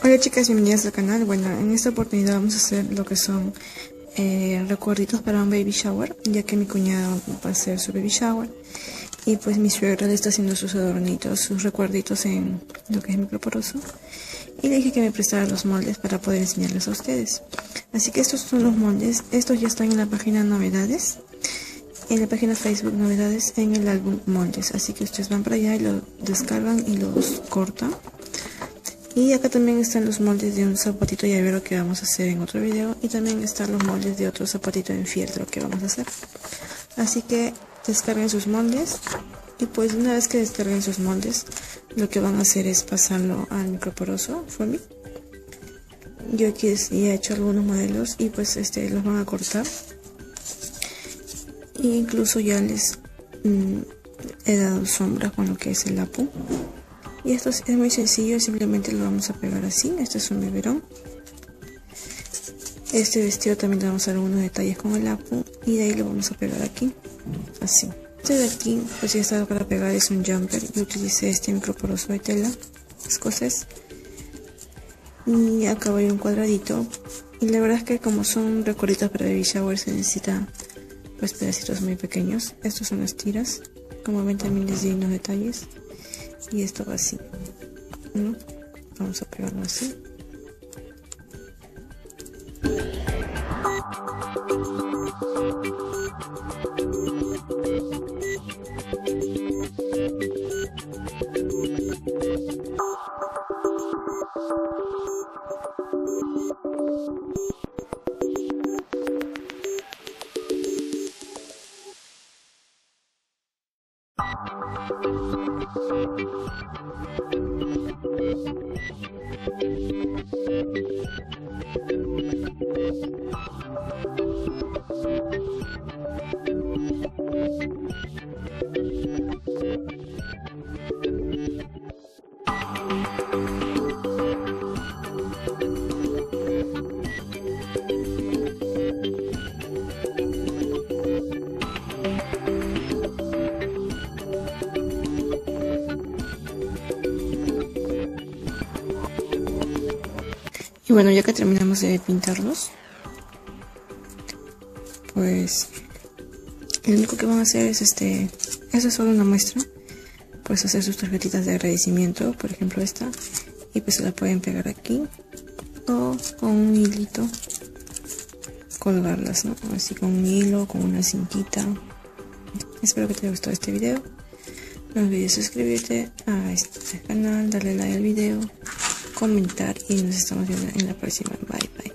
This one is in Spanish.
Hola chicas, bienvenidas al canal. Bueno, en esta oportunidad vamos a hacer lo que son recuerditos para un baby shower, ya que mi cuñado va a hacer su baby shower y pues mi suegra le está haciendo sus adornitos, sus recuerditos en lo que es microporoso, y le dije que me prestara los moldes para poder enseñarles a ustedes. Así que estos son los moldes. Estos ya están en la página novedades, en la página Facebook novedades, en el álbum moldes, así que ustedes van para allá y lo descargan y los cortan. Y acá también están los moldes de un zapatito llavero que vamos a hacer en otro video, y también están los moldes de otro zapatito en fieltro que vamos a hacer. Así que descarguen sus moldes, y pues una vez que descarguen sus moldes, lo que van a hacer es pasarlo al microporoso foamy. Yo aquí ya he hecho algunos modelos y pues los van a cortar, e incluso ya les he dado sombra con lo que es el lapu. Y esto es muy sencillo, simplemente lo vamos a pegar así. Este es un biberón. Este vestido también le vamos a dar unos detalles con el lapu, y de ahí lo vamos a pegar aquí, así. Este de aquí, pues ya está para pegar, es un jumper. Yo utilicé este microporoso de tela escocés, y acá va a ir un cuadradito. Y la verdad es que como son recuerditos para baby shower, se necesita pues pedacitos muy pequeños. Estos son las tiras, como ven también les di unos detalles. Y esto va así, ¿no? Vamos a pegarlo así. Y bueno, ya que terminamos de pintarlos, pues lo único que van a hacer es esta es solo una muestra, pues hacer sus tarjetitas de agradecimiento, por ejemplo esta, y pues se la pueden pegar aquí o con un hilito colgarlas, ¿no? Así con un hilo, con una cintita. Espero que te haya gustado este video. No olvides suscribirte a este canal, darle like al video, comentar, y nos estamos viendo en la próxima. Bye bye.